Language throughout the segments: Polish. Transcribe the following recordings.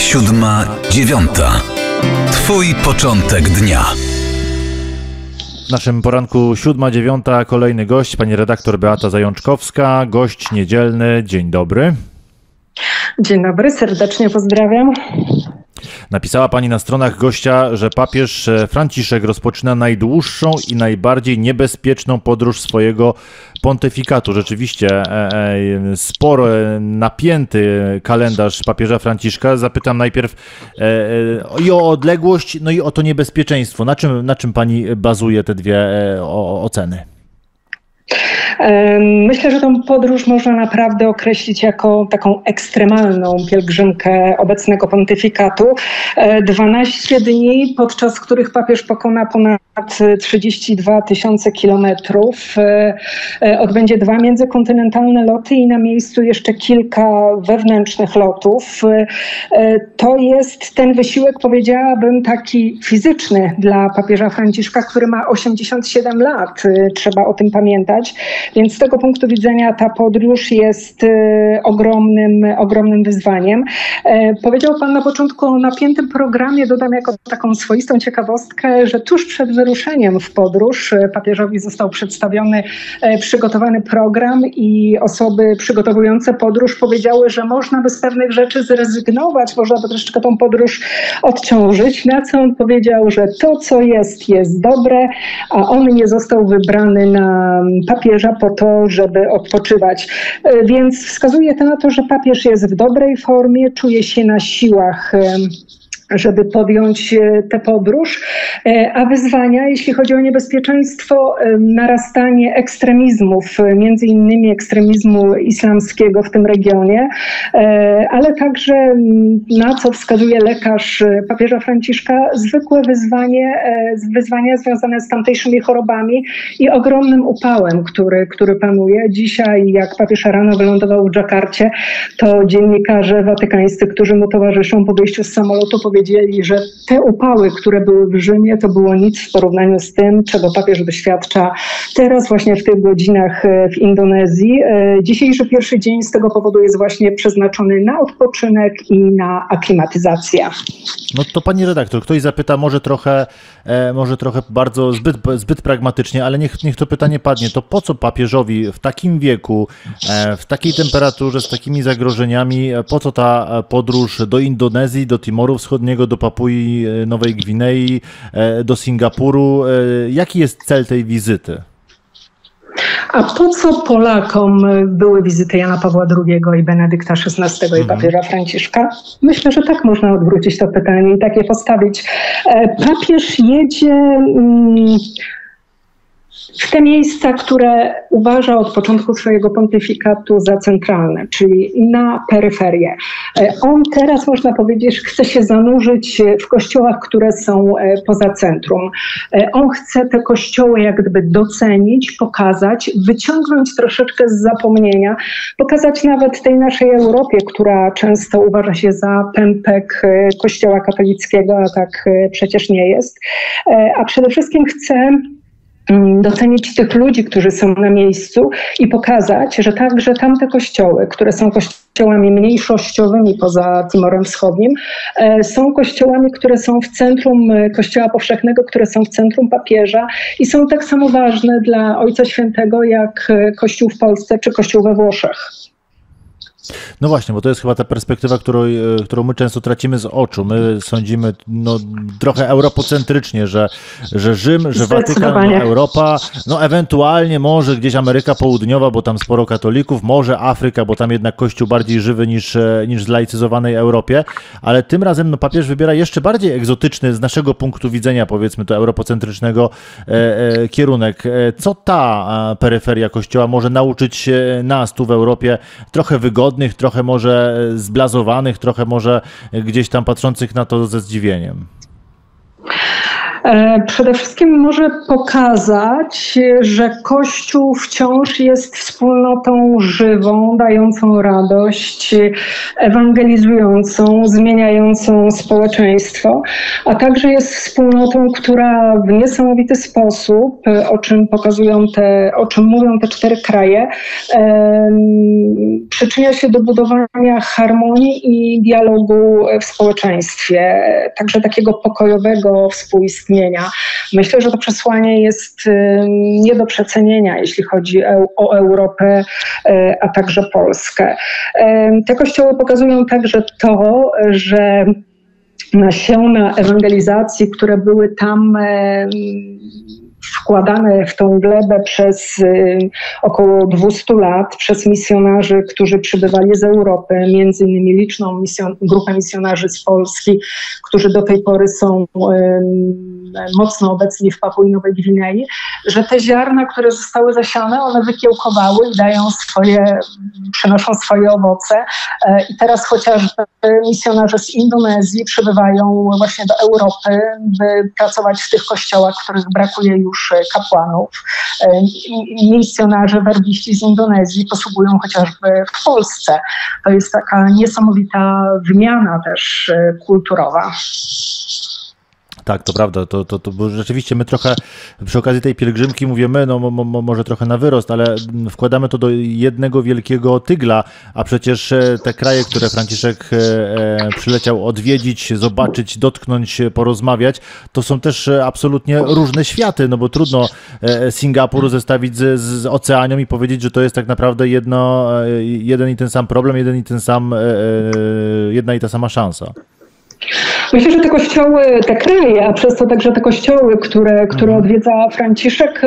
7:09. Twój początek dnia. W naszym poranku 7:09 kolejny gość, pani redaktor Beata Zajączkowska, gość niedzielny. Dzień dobry. Dzień dobry, serdecznie pozdrawiam. Napisała pani na stronach gościa, że papież Franciszek rozpoczyna najdłuższą i najbardziej niebezpieczną podróż swojego pontyfikatu. Rzeczywiście sporo napięty kalendarz papieża Franciszka. Zapytam najpierw i o odległość, no i o to niebezpieczeństwo. Na czym pani bazuje te dwie oceny? Myślę, że tą podróż można naprawdę określić jako taką ekstremalną pielgrzymkę obecnego pontyfikatu. 12 dni, podczas których papież pokona ponad 32 000 kilometrów. Odbędzie 2 międzykontynentalne loty i na miejscu jeszcze kilka wewnętrznych lotów. To jest ten wysiłek, powiedziałabym, taki fizyczny dla papieża Franciszka, który ma 87 lat. Trzeba o tym pamiętać. Więc z tego punktu widzenia ta podróż jest ogromnym wyzwaniem. Powiedział pan na początku o napiętym programie. Dodam jako taką swoistą ciekawostkę, że tuż przed wyruszeniem w podróż papieżowi został przedstawiony przygotowany program i osoby przygotowujące podróż powiedziały, że można by z pewnych rzeczy zrezygnować, można by troszeczkę tą podróż odciążyć. Na co on powiedział, że to, co jest dobre, a on nie został wybrany na papieża po to, żeby odpoczywać. Więc wskazuje to na to, że papież jest w dobrej formie, czuje się na siłach, żeby podjąć tę podróż, a wyzwania, jeśli chodzi o niebezpieczeństwo, narastanie ekstremizmów, między innymi ekstremizmu islamskiego w tym regionie, ale także, na co wskazuje lekarz papieża Franciszka, zwykłe wyzwania związane z tamtejszymi chorobami i ogromnym upałem, który panuje. Dzisiaj, jak papież rano wylądował w Dżakarcie, to dziennikarze watykańscy, którzy mu towarzyszą po wyjściu z samolotu, powiedzieli, że te upały, które były w Rzymie, to było nic w porównaniu z tym, czego papież doświadcza teraz właśnie w tych godzinach w Indonezji. Dzisiejszy pierwszy dzień z tego powodu jest właśnie przeznaczony na odpoczynek i na aklimatyzację. No to pani redaktor, ktoś zapyta może trochę bardzo zbyt pragmatycznie, ale niech to pytanie padnie. To po co papieżowi w takim wieku, w takiej temperaturze, z takimi zagrożeniami, po co ta podróż do Indonezji, do Timoru Wschodniego, do Papui Nowej Gwinei, do Singapuru? Jaki jest cel tej wizyty? A po co Polakom były wizyty Jana Pawła II i Benedykta XVI i papieża Franciszka? Myślę, że tak można odwrócić to pytanie i tak je postawić. Papież jedzie w te miejsca, które uważa od początku swojego pontyfikatu za centralne, czyli na peryferię. On teraz, można powiedzieć, chce się zanurzyć w kościołach, które są poza centrum. On chce te kościoły jak gdyby docenić, pokazać, wyciągnąć troszeczkę z zapomnienia, pokazać nawet tej naszej Europie, która często uważa się za pępek kościoła katolickiego, a tak przecież nie jest. A przede wszystkim chce docenić tych ludzi, którzy są na miejscu i pokazać, że także tamte kościoły, które są kościołami mniejszościowymi poza Timorem Wschodnim, są kościołami, które są w centrum Kościoła Powszechnego, które są w centrum papieża i są tak samo ważne dla Ojca Świętego jak Kościół w Polsce czy Kościół we Włoszech. No właśnie, bo to jest chyba ta perspektywa, którą my często tracimy z oczu. My sądzimy trochę europocentrycznie, że Rzym, że Watykan, Europa, ewentualnie może gdzieś Ameryka Południowa, bo tam sporo katolików, może Afryka, bo tam jednak Kościół bardziej żywy niż w zlaicyzowanej Europie, ale tym razem papież wybiera jeszcze bardziej egzotyczny z naszego punktu widzenia, powiedzmy to europocentrycznego kierunek. Co ta peryferia Kościoła może nauczyć nas tu w Europie, trochę wygodnych, trochę może zblazowanych, trochę może gdzieś tam patrzących na to ze zdziwieniem? Przede wszystkim może pokazać, że Kościół wciąż jest wspólnotą żywą, dającą radość, ewangelizującą, zmieniającą społeczeństwo, a także jest wspólnotą, która w niesamowity sposób, o czym mówią te 4 kraje, przyczynia się do budowania harmonii i dialogu w społeczeństwie, także takiego pokojowego współistnienia. Myślę, że to przesłanie jest nie do przecenienia, jeśli chodzi o Europę, a także Polskę. Te kościoły pokazują także to, że nasiona ewangelizacji, które były tam wkładane w tą glebę przez około 200 lat przez misjonarzy, którzy przybywali z Europy, między innymi liczną grupę misjonarzy z Polski, którzy do tej pory są mocno obecni w Papui Nowej Gwinei, że te ziarna, które zostały zasiane, one wykiełkowały i przynoszą swoje owoce. I teraz chociażby misjonarze z Indonezji przybywają właśnie do Europy, by pracować w tych kościołach, w których brakuje już kapłanów. Misjonarze werbiści z Indonezji posługują chociażby w Polsce. To jest taka niesamowita wymiana też kulturowa. Tak, to prawda, bo rzeczywiście my trochę przy okazji tej pielgrzymki mówimy, może trochę na wyrost, ale wkładamy to do jednego wielkiego tygla, a przecież te kraje, które Franciszek przyleciał odwiedzić, zobaczyć, dotknąć, porozmawiać, to są też absolutnie różne światy, no bo trudno Singapur zestawić z Oceanią i powiedzieć, że to jest tak naprawdę jeden i ten sam problem, jedna i ta sama szansa. Myślę, że te kraje, a przez to także te kościoły, które odwiedza Franciszek,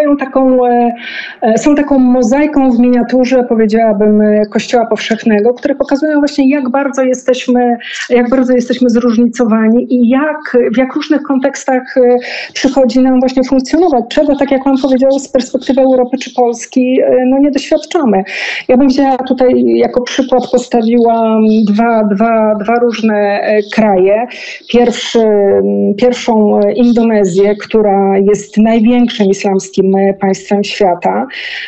są taką mozaiką w miniaturze, powiedziałabym, Kościoła powszechnego, które pokazują właśnie, jak bardzo jesteśmy zróżnicowani i w jak różnych kontekstach przychodzi nam właśnie funkcjonować, czego, tak jak pan powiedział, z perspektywy Europy czy Polski, nie doświadczamy. Ja bym wzięła tutaj jako przykład, postawiła dwa różne kraje. Pierwszą Indonezję, która jest największym islamskim państwem świata,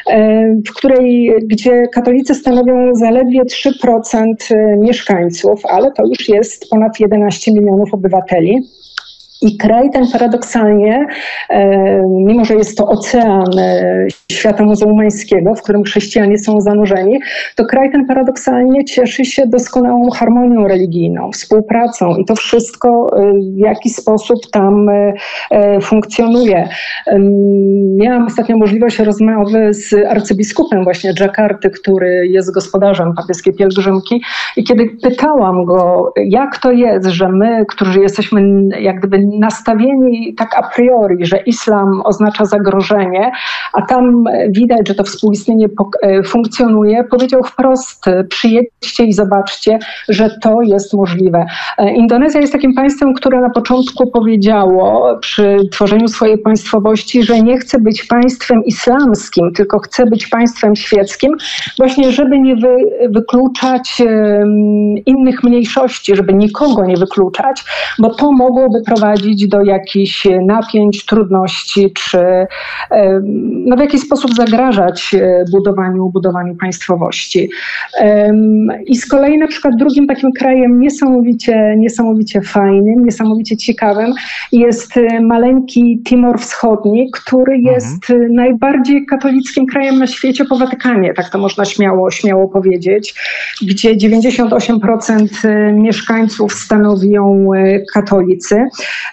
gdzie katolicy stanowią zaledwie 3% mieszkańców, ale to już jest ponad 11 milionów obywateli. I kraj ten paradoksalnie, mimo że jest to ocean świata muzułmańskiego, w którym chrześcijanie są zanurzeni, to kraj ten paradoksalnie cieszy się doskonałą harmonią religijną, współpracą i to wszystko w jakiś sposób tam funkcjonuje. Miałam ostatnio możliwość rozmowy z arcybiskupem właśnie Dżakarty, który jest gospodarzem papieskiej pielgrzymki, i kiedy pytałam go, jak to jest, że my, którzy jesteśmy jak gdyby nastawieni tak a priori, że islam oznacza zagrożenie, a tam widać, że to współistnienie funkcjonuje, powiedział wprost: przyjedźcie i zobaczcie, że to jest możliwe. Indonezja jest takim państwem, które na początku powiedziało przy tworzeniu swojej państwowości, że nie chce być państwem islamskim, tylko chce być państwem świeckim, właśnie żeby nie wykluczać innych mniejszości, żeby nikogo nie wykluczać, bo to mogłoby prowadzić do jakichś napięć, trudności, czy w jakiś sposób zagrażać budowaniu państwowości. I z kolei na przykład drugim takim krajem niesamowicie fajnym, niesamowicie ciekawym jest maleńki Timor Wschodni, który jest najbardziej katolickim krajem na świecie po Watykanie, tak to można śmiało powiedzieć, gdzie 98% mieszkańców stanowią katolicy.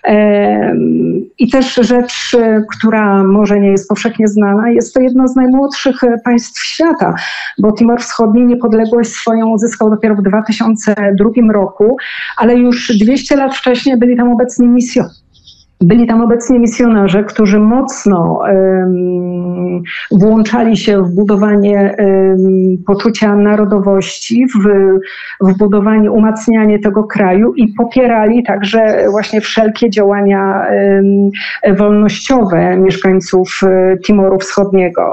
I też rzecz, która może nie jest powszechnie znana, jest to jedno z najmłodszych państw świata, bo Timor Wschodni niepodległość swoją uzyskał dopiero w 2002 roku, ale już 200 lat wcześniej byli tam obecni misjonarze, którzy mocno włączali się w budowanie poczucia narodowości, w budowanie, umacnianie tego kraju i popierali także właśnie wszelkie działania wolnościowe mieszkańców Timoru Wschodniego.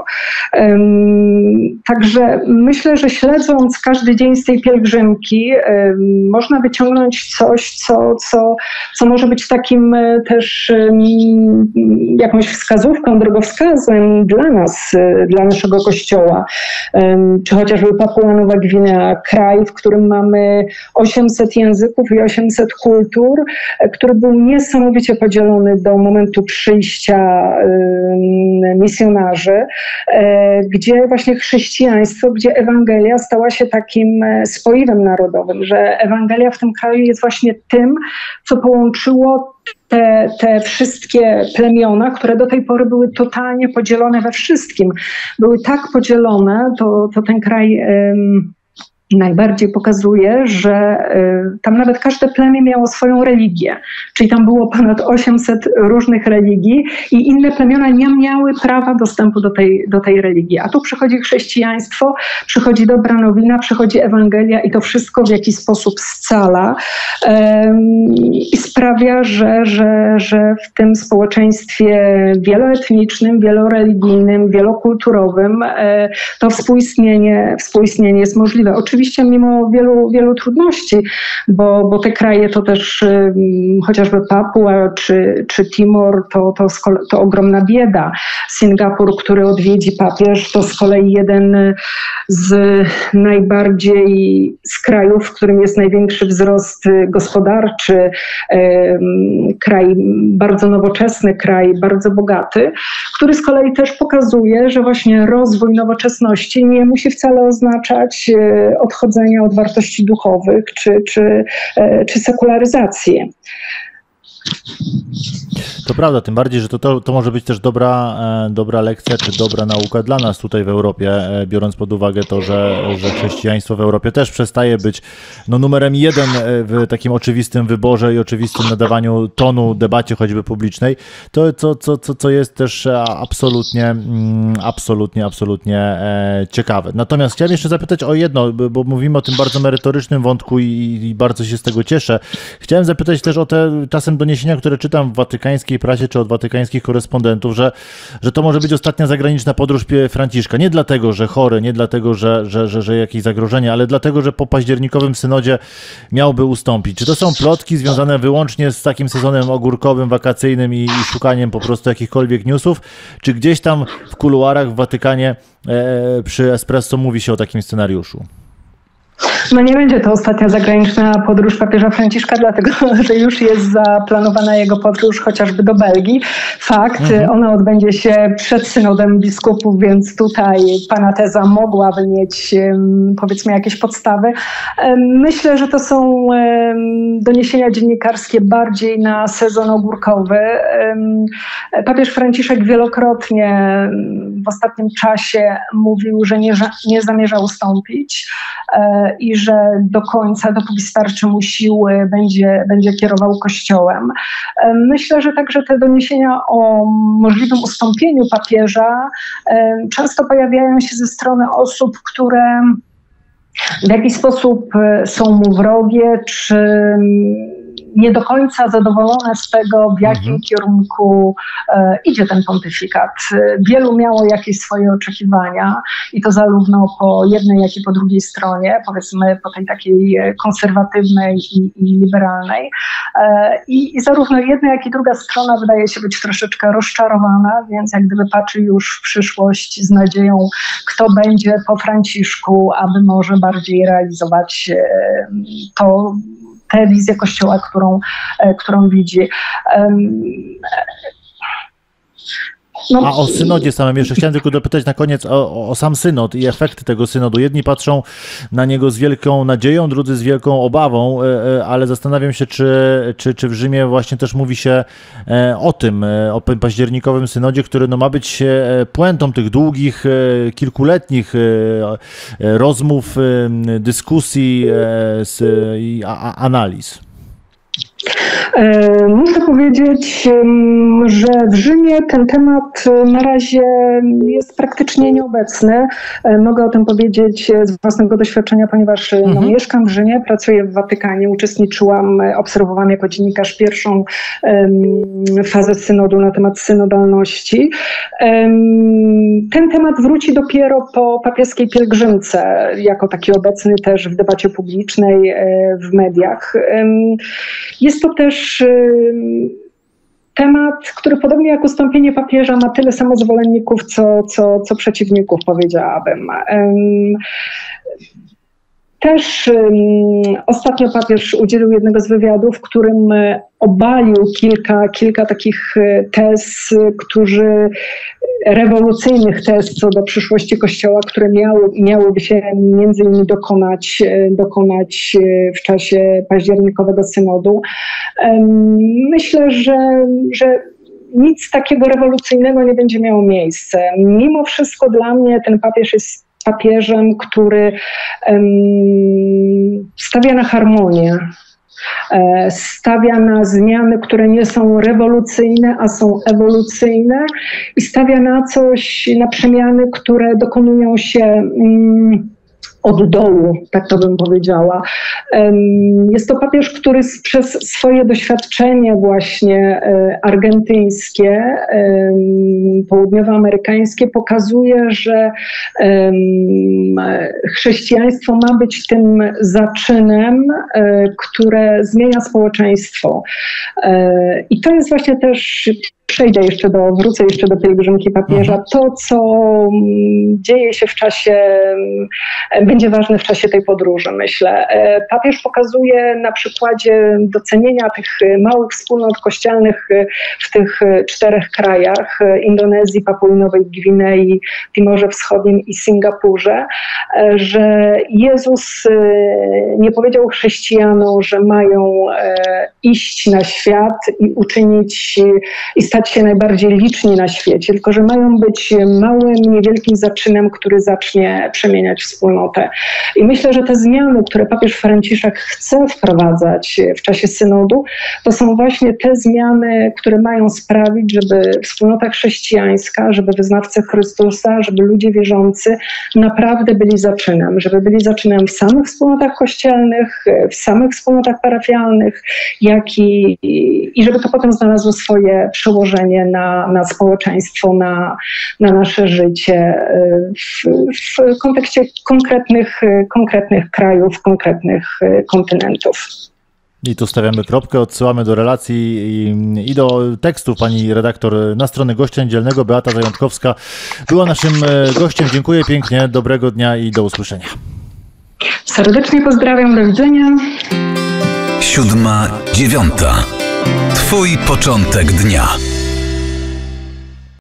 Także myślę, że śledząc każdy dzień z tej pielgrzymki, można wyciągnąć coś, co może być takim też też jakąś wskazówką, drogowskazem dla nas, dla naszego Kościoła. Czy chociażby Papua Nowa Gwinea, kraj, w którym mamy 800 języków i 800 kultur, który był niesamowicie podzielony do momentu przyjścia misjonarzy, gdzie właśnie chrześcijaństwo, gdzie Ewangelia stała się takim spoiwem narodowym, że Ewangelia w tym kraju jest właśnie tym, co połączyło te wszystkie plemiona, które do tej pory były totalnie podzielone we wszystkim. Były tak podzielone, to ten kraj najbardziej pokazuje, że tam nawet każde plemię miało swoją religię. Czyli tam było ponad 800 różnych religii i inne plemiona nie miały prawa dostępu do tej religii. A tu przychodzi chrześcijaństwo, przychodzi dobra nowina, przychodzi Ewangelia i to wszystko w jakiś sposób scala i sprawia, że w tym społeczeństwie wieloetnicznym, wieloreligijnym, wielokulturowym to współistnienie jest możliwe. Oczywiście mimo wielu trudności, bo te kraje to też chociażby Papua czy Timor to ogromna bieda. Singapur, który odwiedzi papież, to z kolei jeden z krajów, w którym jest największy wzrost gospodarczy, kraj bardzo nowoczesny, kraj bardzo bogaty, który z kolei też pokazuje, że właśnie rozwój nowoczesności nie musi wcale oznaczać odchodzenia od wartości duchowych czy sekularyzacji. To prawda, tym bardziej, że to może być też dobra lekcja, czy dobra nauka dla nas tutaj w Europie, biorąc pod uwagę to, że chrześcijaństwo w Europie też przestaje być numerem jeden w takim oczywistym wyborze i oczywistym nadawaniu tonu debacie choćby publicznej. To co jest też absolutnie ciekawe. Natomiast chciałem jeszcze zapytać o jedno, bo mówimy o tym bardzo merytorycznym wątku i bardzo się z tego cieszę. Chciałem zapytać też o te czasem doniesienia, które czytam w watykańskiej prasie czy od watykańskich korespondentów, że to może być ostatnia zagraniczna podróż Franciszka. Nie dlatego, że chory, nie dlatego, że jakieś zagrożenie, ale dlatego, że po październikowym synodzie miałby ustąpić. Czy to są plotki związane wyłącznie z takim sezonem ogórkowym, wakacyjnym i szukaniem po prostu jakichkolwiek newsów? Czy gdzieś tam w kuluarach w Watykanie przy Espresso mówi się o takim scenariuszu? No nie będzie to ostatnia zagraniczna podróż papieża Franciszka, dlatego że już jest zaplanowana jego podróż chociażby do Belgii. Fakt, ona odbędzie się przed synodem biskupów, więc tutaj pana teza mogłaby mieć powiedzmy jakieś podstawy. Myślę, że to są doniesienia dziennikarskie bardziej na sezon ogórkowy. Papież Franciszek wielokrotnie w ostatnim czasie mówił, że nie zamierza ustąpić i że do końca, dopóki starczy mu siły, będzie kierował Kościołem. Myślę, że także te doniesienia o możliwym ustąpieniu papieża często pojawiają się ze strony osób, które w jakiś sposób są mu wrogie, czy nie do końca zadowolone z tego, w jakim kierunku idzie ten pontyfikat. Wielu miało jakieś swoje oczekiwania i to zarówno po jednej, jak i po drugiej stronie, powiedzmy po tej takiej konserwatywnej i liberalnej. I zarówno jedna, jak i druga strona wydaje się być troszeczkę rozczarowana, więc jak gdyby patrzy już w przyszłość z nadzieją, kto będzie po Franciszku, aby może bardziej realizować tę wizję Kościoła, którą widzi. No. A o synodzie samym jeszcze chciałem tylko dopytać na koniec o sam synod i efekty tego synodu. Jedni patrzą na niego z wielką nadzieją, drudzy z wielką obawą, ale zastanawiam się, czy w Rzymie właśnie też mówi się o tym październikowym synodzie, który ma być puentą tych długich, kilkuletnich rozmów, dyskusji i analiz. Muszę powiedzieć, że w Rzymie ten temat na razie jest praktycznie nieobecny. Mogę o tym powiedzieć z własnego doświadczenia, ponieważ mieszkam w Rzymie, pracuję w Watykanie, obserwowałam jako dziennikarz pierwszą fazę synodu na temat synodalności. Ten temat wróci dopiero po papieskiej pielgrzymce, jako taki obecny też w debacie publicznej, w mediach. Jest to też temat, który podobnie jak ustąpienie papieża ma tyle samo zwolenników, co przeciwników, powiedziałabym. Też ostatnio papież udzielił jednego z wywiadów, w którym obalił kilka takich tez, rewolucyjnych tez co do przyszłości Kościoła, które miałyby się między innymi dokonać w czasie październikowego synodu. Myślę, że nic takiego rewolucyjnego nie będzie miało miejsca. Mimo wszystko dla mnie ten papież jest papieżem, który stawia na harmonię, stawia na zmiany, które nie są rewolucyjne, a są ewolucyjne i stawia na coś, na przemiany, które dokonują się od dołu, tak to bym powiedziała. Jest to papież, który przez swoje doświadczenie właśnie argentyńskie, południowoamerykańskie pokazuje, że chrześcijaństwo ma być tym zaczynem, które zmienia społeczeństwo. I to jest właśnie też, wrócę jeszcze do pielgrzymki papieża, to co dzieje się będzie ważne w czasie tej podróży, myślę. Papież pokazuje na przykładzie docenienia tych małych wspólnot kościelnych w tych 4 krajach, Indonezji, Papui Nowej Gwinei, Timorze Wschodnim i Singapurze, że Jezus nie powiedział chrześcijanom, że mają iść na świat i uczynić i stać się najbardziej liczni na świecie, tylko że mają być małym, niewielkim zaczynem, który zacznie przemieniać wspólnotę. I myślę, że te zmiany, które papież Franciszek chce wprowadzać w czasie synodu, to są właśnie te zmiany, które mają sprawić, żeby wspólnota chrześcijańska, żeby wyznawcy Chrystusa, żeby ludzie wierzący naprawdę byli zaczynem, żeby byli zaczynem w samych wspólnotach kościelnych, w samych wspólnotach parafialnych, i żeby to potem znalazło swoje przełożenie na społeczeństwo, na nasze życie w kontekście konkretnych krajów, konkretnych kontynentów. I tu stawiamy kropkę, odsyłamy do relacji i do tekstów pani redaktor na stronę gościa niedzielnego. Beata Zajątkowska była naszym gościem. Dziękuję pięknie, dobrego dnia i do usłyszenia. Serdecznie pozdrawiam, do widzenia. 7:09. Twój początek dnia.